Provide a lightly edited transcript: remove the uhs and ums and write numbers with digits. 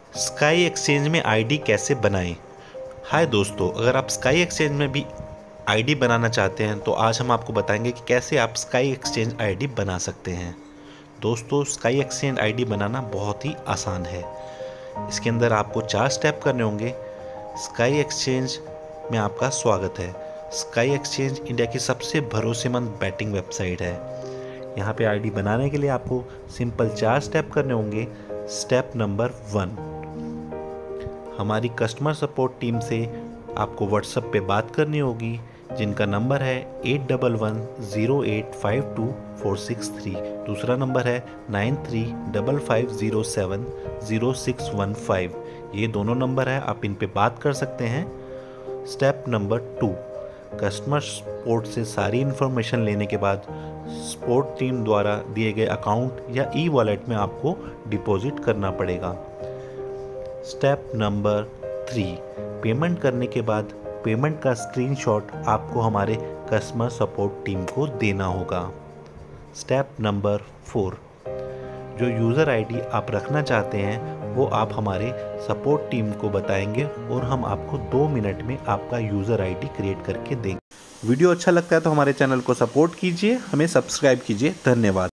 Sky exchange में ID कैसे बनाएं। हाय दोस्तों, अगर आप स्काई एक्सचेंज में भी आईडी बनाना चाहते हैं तो आज हम आपको बताएंगे कि कैसे आप स्काई एक्सचेंज आईडी बना सकते हैं। दोस्तों, स्काई एक्सचेंज आईडी बनाना बहुत ही आसान है। इसके अंदर आपको 4 स्टेप करने होंगे। स्काई एक्सचेंज में आपका स्वागत है। स्काई एक्सचेंज इंडिया की सबसे भरोसेमंद बैटिंग वेबसाइट है। यहाँ पे आईडी बनाने के लिए आपको सिंपल 4 स्टेप करने होंगे। स्टेप नंबर 1, हमारी कस्टमर सपोर्ट टीम से आपको व्हाट्सएप पे बात करनी होगी, जिनका नंबर है 8110852463। दूसरा नंबर है 9355070615। ये दोनों नंबर है, आप इन पे बात कर सकते हैं। स्टेप नंबर 2, कस्टमर सपोर्ट से सारी इन्फॉर्मेशन लेने के बाद सपोर्ट टीम द्वारा दिए गए अकाउंट या ई वॉलेट में आपको डिपॉजिट करना पड़ेगा। स्टेप नंबर 3, पेमेंट करने के बाद पेमेंट का स्क्रीनशॉट आपको हमारे कस्टमर सपोर्ट टीम को देना होगा। स्टेप नंबर 4, जो यूज़र आईडी आप रखना चाहते हैं वो आप हमारे सपोर्ट टीम को बताएंगे और हम आपको 2 मिनट में आपका यूज़र आईडी क्रिएट करके देंगे। वीडियो अच्छा लगता है तो हमारे चैनल को सपोर्ट कीजिए, हमें सब्सक्राइब कीजिए। धन्यवाद।